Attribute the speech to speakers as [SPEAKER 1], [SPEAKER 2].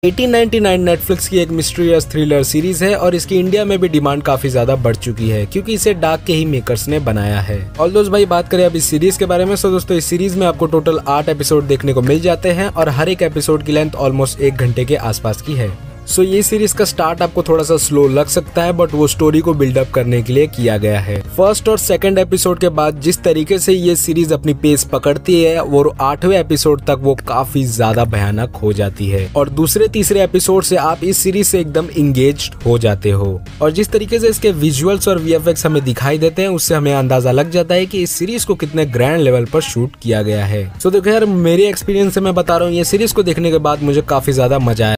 [SPEAKER 1] 1899 Netflix की एक mysterious thriller series है और इसकी इंडिया में भी डिमांड काफी ज्यादा बढ़ चुकी है क्योंकि इसे डार्क के ही मेकर्स ने बनाया है। और दोस्त भाई बात करें अब इस सीरीज के बारे में, तो दोस्तों इस सीरीज में आपको टोटल 8 एपिसोड देखने को मिल जाते हैं और हर एक एपिसोड की लेंथ ऑलमोस्ट 1 घंटे के आसपास की है। सो ये सीरीज का स्टार्ट आपको थोड़ा सा स्लो लग सकता है बट वो स्टोरी को बिल्डअप करने के लिए किया गया है। फर्स्ट और सेकंड एपिसोड के बाद जिस तरीके से ये सीरीज अपनी पेस पकड़ती है और 8वें एपिसोड तक वो काफी ज्यादा भयानक हो जाती है और दूसरे तीसरे एपिसोड से आप इस सीरीज से एकदम इंगेज्ड हो जाते हो। और जिस तरीके से इसके विजुअल्स और वीएफएक्स हमें दिखाई देते हैं उससे हमें अंदाजा लग जाता है कि इस सीरीज को कितने ग्रैंड लेवल पर शूट किया गया है। सो देखो यार, मेरे एक्सपीरियंस से मैं बता रहा हूँ, ये सीरीज को देखने के बाद मुझे काफी ज्यादा मजा आया।